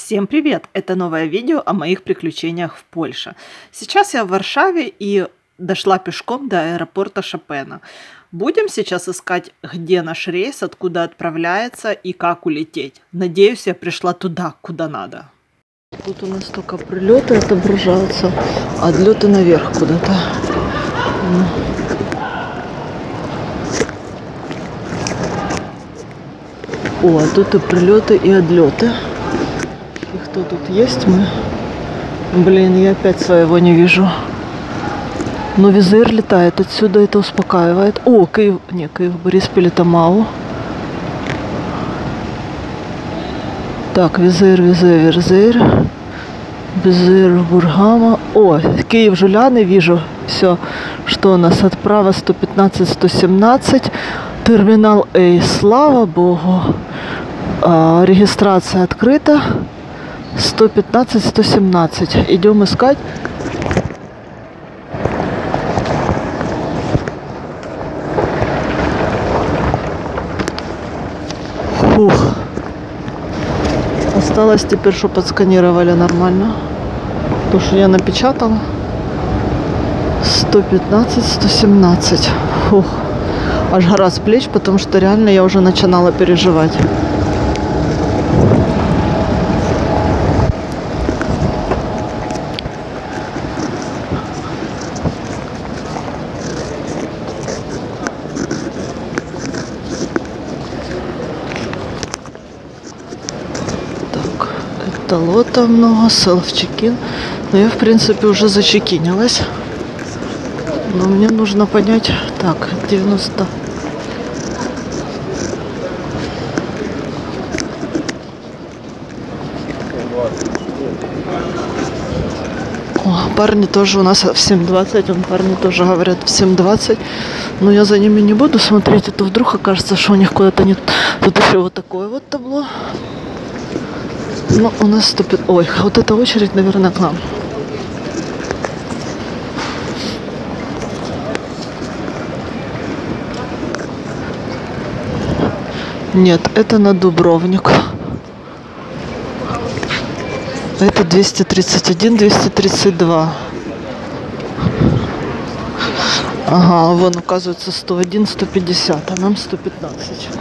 Всем привет! Это новое видео о моих приключениях в Польше. Сейчас я в Варшаве и дошла пешком до аэропорта Шопена. Будем сейчас искать, где наш рейс, откуда отправляется и как улететь. Надеюсь, я пришла туда, куда надо. Тут у нас только прилеты отображаются, а отлеты наверх куда-то. О, а тут и прилеты, и отлеты. И кто тут есть мы? Блин, я опять своего не вижу. Но Визир летает отсюда, это успокаивает. О, Киев, не, Киев, Бориспіль, это МАУ. Так, Визир, Бургама. О, Киев, Жуляны, вижу все, что у нас отправа 115-117. Терминал А, слава богу. Регистрация открыта. 115-117. Идем искать. Фух. Осталось теперь, что подсканировали нормально. То, что я напечатала. 115-117. Фух. Аж гора с плеч, потому что реально я уже начинала переживать. Лота много, селф-чекин. Но я, в принципе, уже зачекинилась. Но мне нужно понять... Так, 90... О, парни тоже у нас в 7:20. Парни тоже говорят в 7:20. Но я за ними не буду смотреть. А то вдруг окажется, что у них куда-то нет... Тут еще вот такое вот табло. Ну, у нас 105... Ой, вот эта очередь, наверное, к нам. Нет, это на Дубровник. Это 231, 232. Ага, вон указывается 101, 150, а нам 115.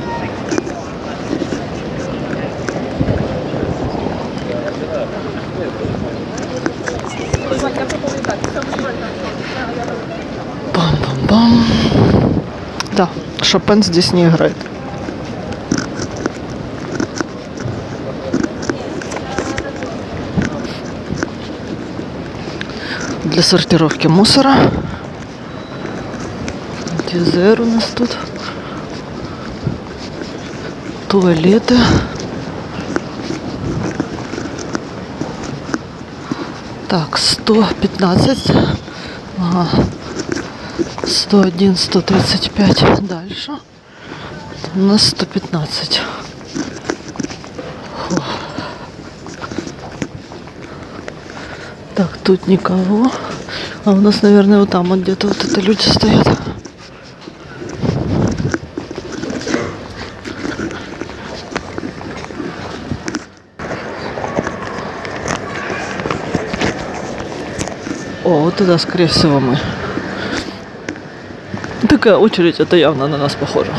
Бам-бам-бам. Да, Шопен здесь не играет. Для сортировки мусора. Визир у нас тут. Туалеты. Так, 115. Ага. 101, 135. Дальше. У нас 115. Фу. Так, тут никого. А у нас, наверное, вот там вот где-то вот это люди стоят. О, вот это, скорее всего, мы. Такая очередь, это явно на нас похоже.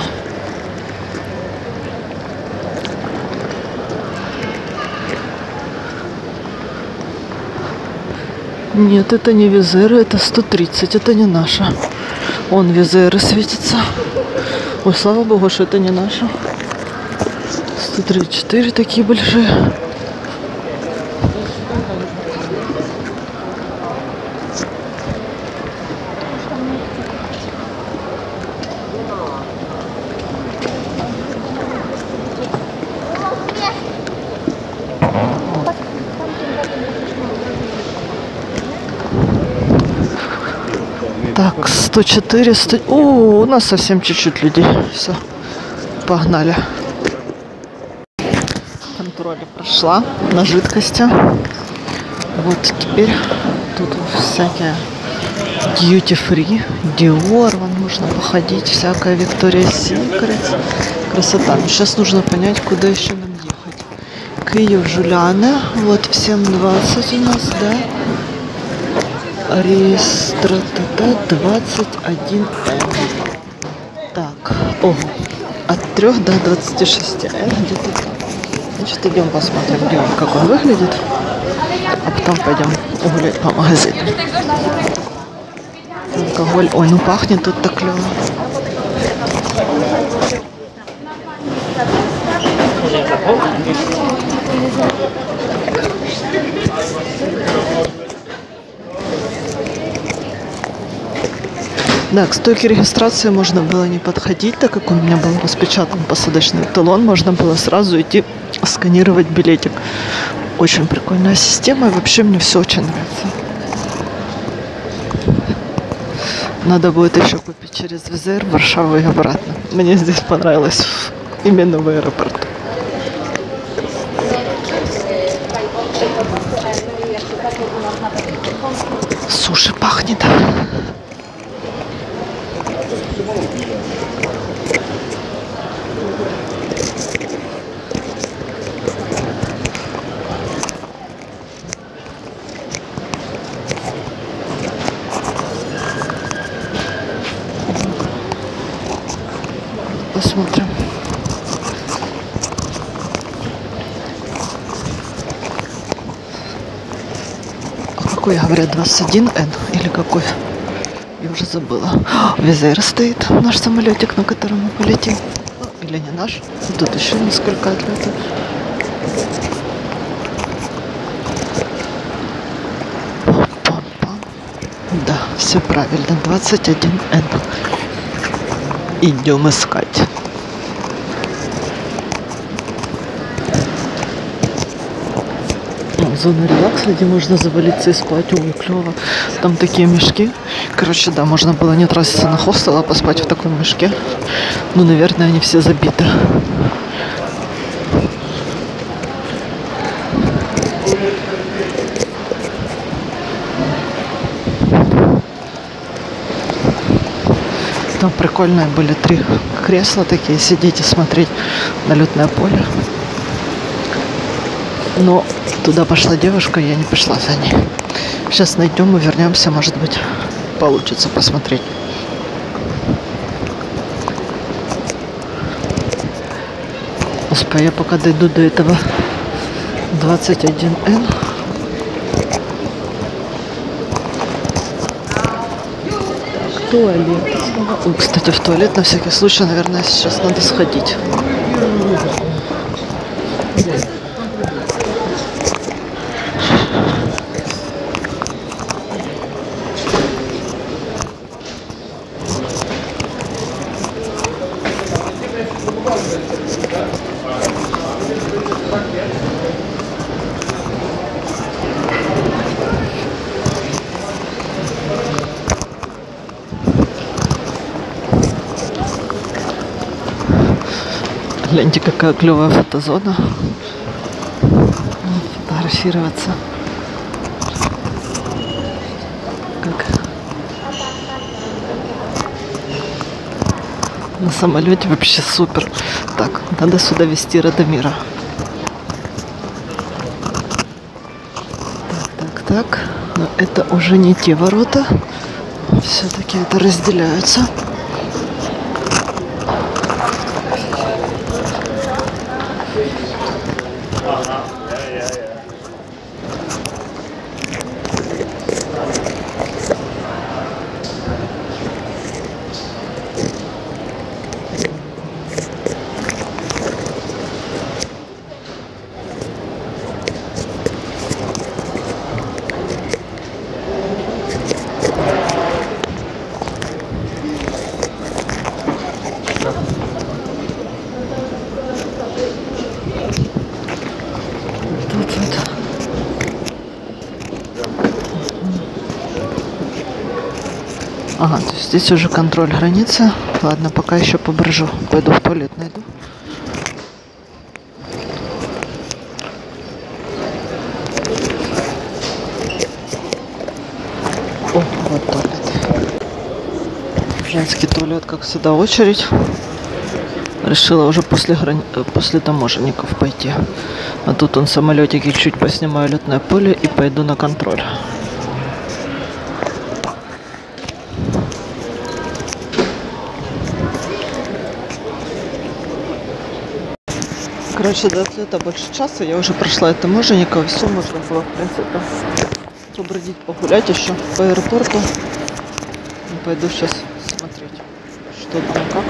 Нет, это не Визир, это 130, это не наша. Он Визир светится. Ой, слава богу, что это не наша. 134 такие большие. Так, 104, 100... О, у нас совсем чуть-чуть людей. Все, погнали. Контроль прошла на жидкости. Вот теперь тут всякие duty-free, Dior, вам нужно походить, всякая Victoria's Secret. Красота. Но сейчас нужно понять, куда еще нам ехать. Киев Жуляне. Вот в 7:20 у нас, да. Рейс 21 Н. Так, ого. От 3 до 26 Н где-то там. Значит, идем посмотрим, где он, как он выглядит. А потом пойдем гулять по магазину. Алкоголь. Ой, ну пахнет тут так клево. Да, к стойке регистрации можно было не подходить, так как у меня был распечатан посадочный талон. Можно было сразу идти сканировать билетик. Очень прикольная система, и вообще мне все очень нравится. Надо будет еще купить через Wizz Air в Варшаву и обратно. Мне здесь понравилось именно в аэропорту. Суши пахнет. Посмотрим. А какой, говорят, 21Н или какой? Я уже забыла. Wizz Air стоит, наш самолетик, на котором мы полетим. Или не наш? Тут еще несколько отлетов. Да, все правильно. 21Н. Идем искать. Зона релакса, где можно завалиться и спать. Ой, клево. Там такие мешки. Короче, да, можно было не тратиться на хостел, а поспать в таком мешке. Ну, наверное, они все забиты. Там прикольные были 3 кресла такие, сидеть и смотреть на летное поле. Но туда пошла девушка, я не пошла за ней. Сейчас найдем и вернемся, может быть, получится посмотреть. Господи, я пока дойду до этого 21Н. Туалет. Ой, кстати, в туалет на всякий случай, наверное, сейчас надо сходить. Гляньте, какая клевая фотозона. Фотографироваться. Как на самолете вообще супер. Так, надо сюда везти Радомира. Так. Но это уже не те ворота. Все-таки это разделяются. Ага, то есть здесь уже контроль границы. Ладно, пока еще поброжу. Пойду в туалет найду. О, вот туалет. Женский туалет, как всегда, очередь. Решила уже после таможенников пойти. А тут он самолетики чуть поснимаю летное поле и пойду на контроль. Короче, до отлета больше часа. Я уже прошла от таможенников. Все, можно было, в принципе, побродить, погулять еще по аэропорту. Пойду сейчас смотреть, что там, как.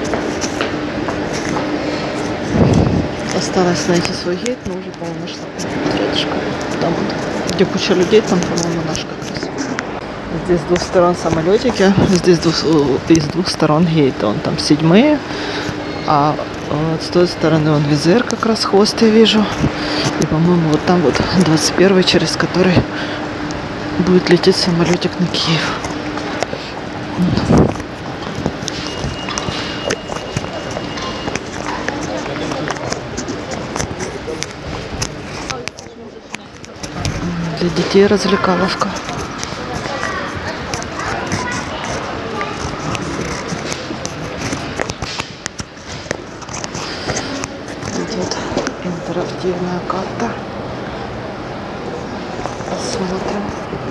Осталось найти свой гейт, но уже, по-моему, нашла. Рядышком. Там вот, где куча людей, там, по-моему, наш как раз. Здесь с двух сторон самолетики, здесь с двух сторон гейта. Он там 7-е, а вот с той стороны он Визер, как раз хвост я вижу. И, по-моему, вот там вот 21-й, через который будет лететь самолетик на Киев. Для детей развлекаловка. Тут интерактивная карта. Посмотрим.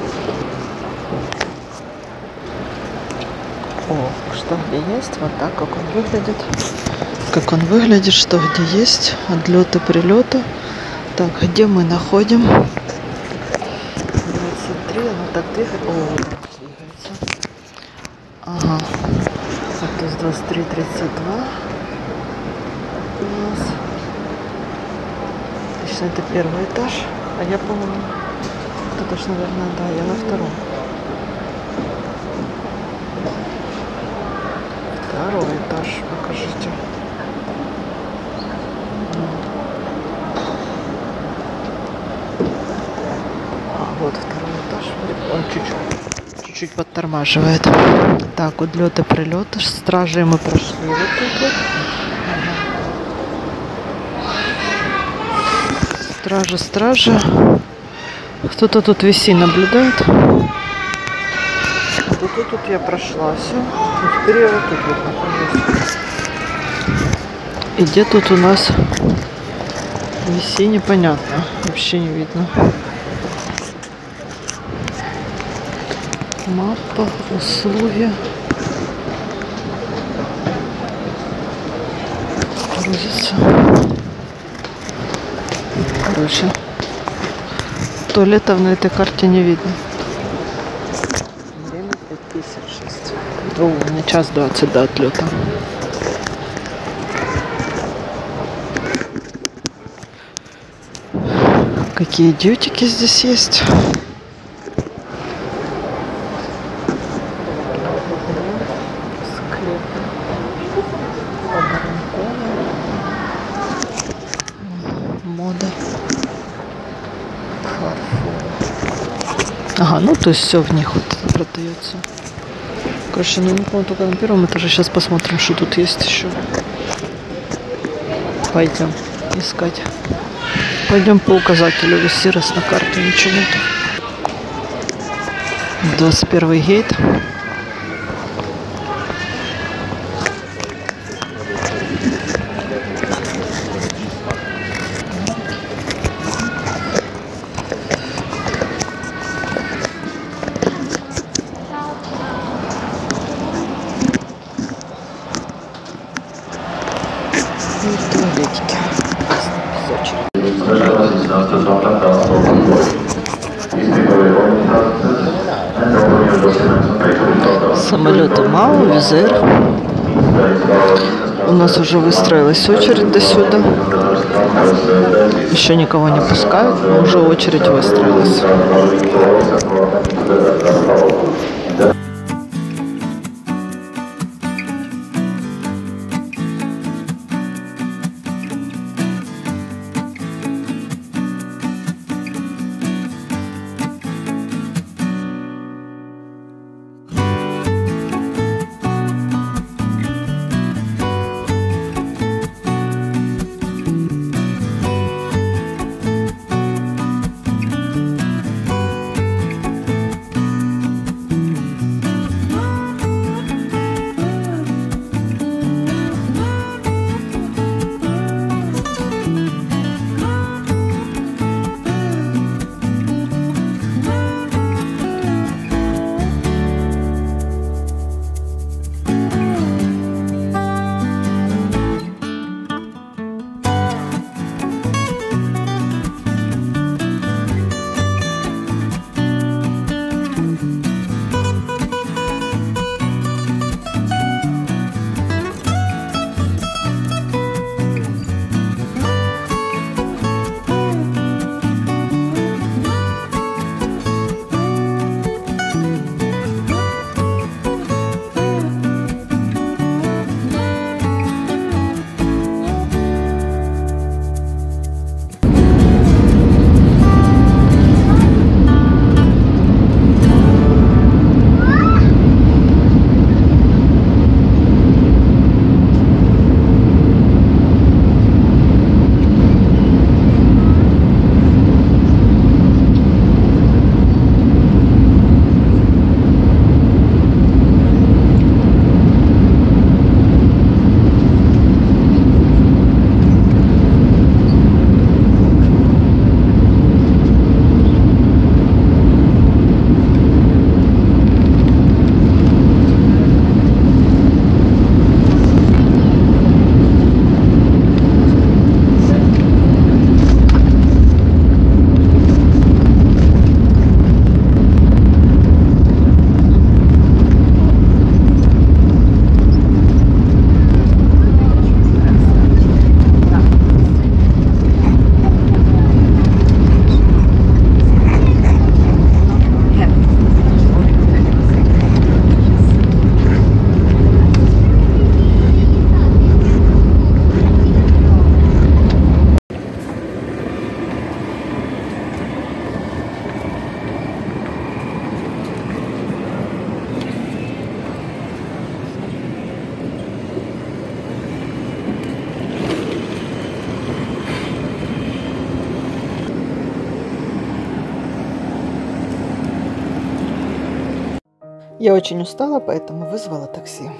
О, что где есть. Вот так, как он выглядит. Как он выглядит, что где есть. Отлеты, прилеты. Так, где мы находим? 23, оно так двигается. О, двигается. Ага. Вот то есть 23, 32. У нас. Точно, это первый этаж. А я, по-моему, это точно, наверное, да, я на втором. Второй этаж, покажите. Вот второй этаж. Он чуть-чуть подтормаживает. Так, вот лёты, прилеты. Стражи мы прошли. Вот тут вот. Ага. Стражи. Кто-то тут виси наблюдает. Тут я прошла все. Теперь я вот тут вот нахожусь. И где тут у нас виси, непонятно. Вообще не видно. Мапа, условия. Грузится. Короче, туалетов на этой карте не видно. Время 5:56. О, у меня 1:20 до отлета. Какие дьютики здесь есть? Мода. Ага, ну то есть все в них вот продается. Короче, ну не помню, только на первом этаже. Сейчас посмотрим, что тут есть еще. Пойдем искать. Пойдем по указателю. Виси, раз на карте ничего нет. 21 гейт. Самолеты МАУ, Визер. У нас уже выстроилась очередь до сюда. Еще никого не пускают, но уже очередь выстроилась. Я очень устала, поэтому вызвала такси.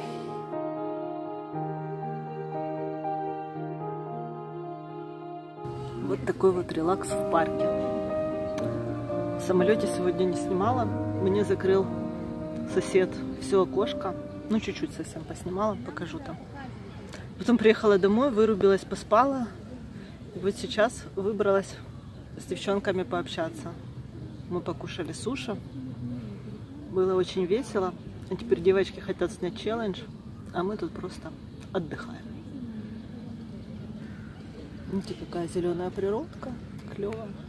Вот такой вот релакс в парке. В самолете сегодня не снимала. Мне закрыл сосед все окошко. Ну, чуть-чуть совсем поснимала, покажу там. Потом приехала домой, вырубилась, поспала. И вот сейчас выбралась с девчонками пообщаться. Мы покушали суши. Было очень весело. А теперь девочки хотят снять челлендж, а мы тут просто отдыхаем. Видите, какая зеленая природка, клевая.